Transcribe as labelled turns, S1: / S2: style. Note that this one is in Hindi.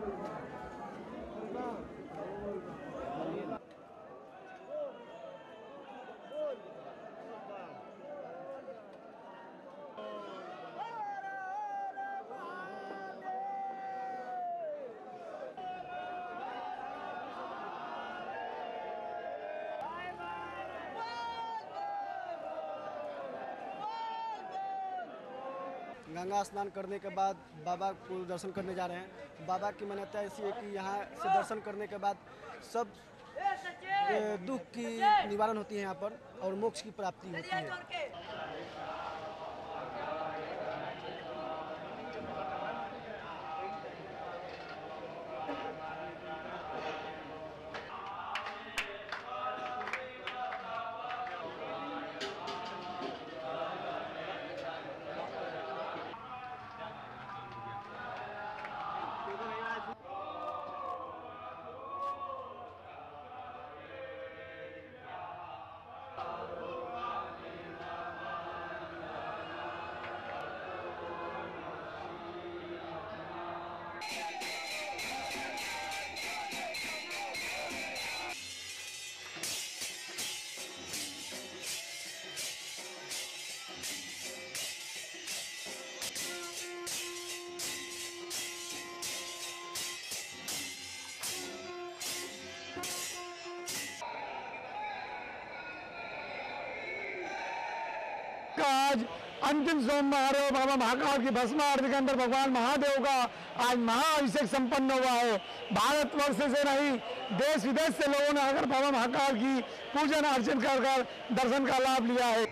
S1: गंगा स्नान करने के बाद बाबा को दर्शन करने जा रहे हैं। बाबा की मान्यता ऐसी है कि यहाँ से दर्शन करने के बाद सब दुख की निवारण होती है यहाँ पर और मोक्ष की प्राप्ति होती है।
S2: आज अंतिम सोमवार है। बाबा महाकाल की भस्म आरती के अंदर भगवान महादेव का आज महाअभिषेक संपन्न हुआ है। भारतवर्ष से नहीं, देश विदेश से लोगों ने आकर बाबा महाकाल की पूजन अर्चन कर दर्शन का लाभ लिया है।